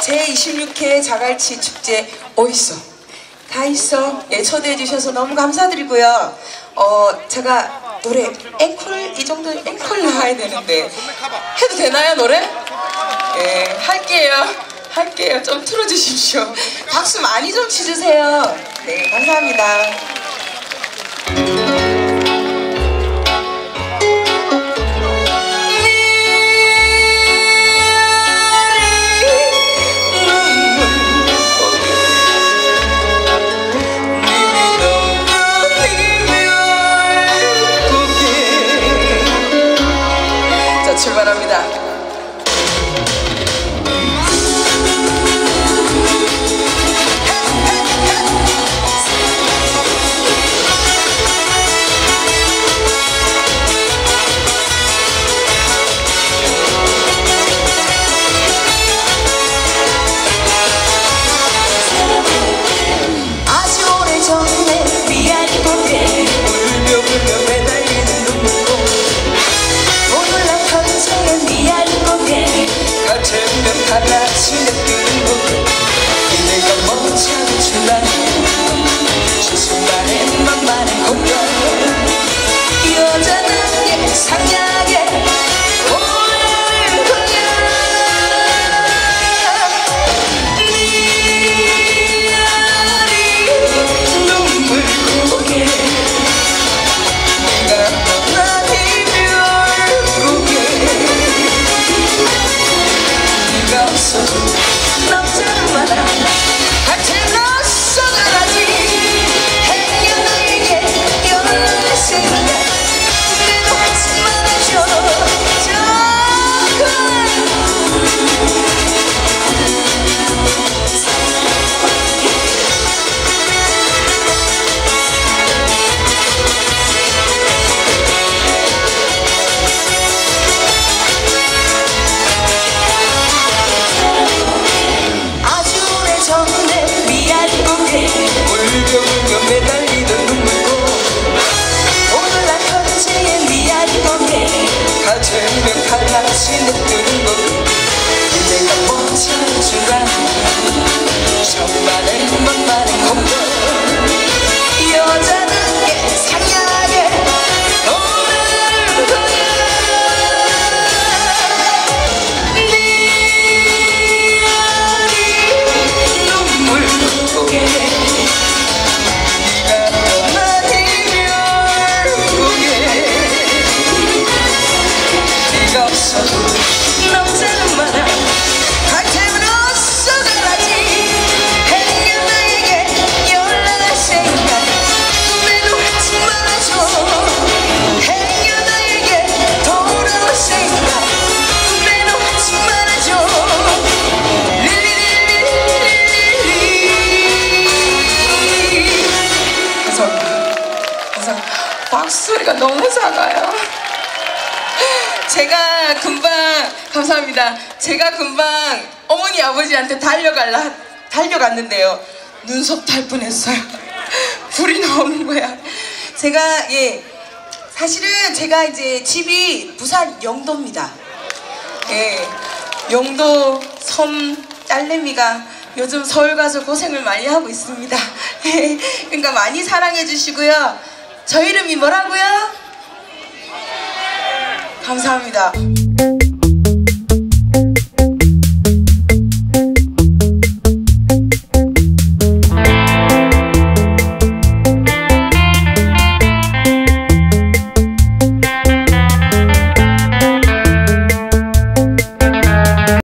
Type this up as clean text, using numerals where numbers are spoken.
제26회 자갈치 축제 어딨어? 다 있어. 예, 초대해 주셔서 너무 감사드리고요. 제가 노래 앵콜 이 정도 앵콜 나와야 되는데 해도 되나요 노래? 예, 할게요. 좀 틀어주십시오. 박수 많이 좀 치주세요. 네, 감사합니다. 출발합니다. 아주 오래전에 미안 고개 울며 매달리는 눈물로 오늘날 현재의 미안 고개 같은 면 갈라지는 뜨는 내가 멈춰 줄라 그 순간에 만만한 공연 여자는 예상하게 오늘 거야 미안이 눈물 고개 네가 떠나기면 고개 네가 없어도 남자는 많아 같은 낯선 가라지 행여 나에게 연락을 생각 내도 하지 말아줘 아주 오래전에 미안 고개 울며 매달리던 눈물고 오늘날 현재의 미안 고개 같은 면 갈라지는 뜨는 것 내가 멈춘 줄 아는 정말의 만만한 공연 여자는 예상하게 오늘 거야 미안이 눈물 고개 네가 떠나기면 고개 네가 없어도 남자는 많아 같은 어서 가라지 행여 나에게 연락할 생각 매도 하지 말아줘 행여 나에게 돌아올 생각 매도 하지 말아줘 그래서 박수소리가 너무 작아요. 감사합니다. 제가 금방 어머니 아버지한테 달려갔는데요. 눈썹 달 뻔했어요. 불이 나오는 거야. 사실은 제가 이제 집이 부산 영도입니다. 예, 영도 섬 딸내미가 요즘 서울 가서 고생을 많이 하고 있습니다. 그러니까 많이 사랑해 주시고요. 저 이름이 뭐라고요? 감사합니다.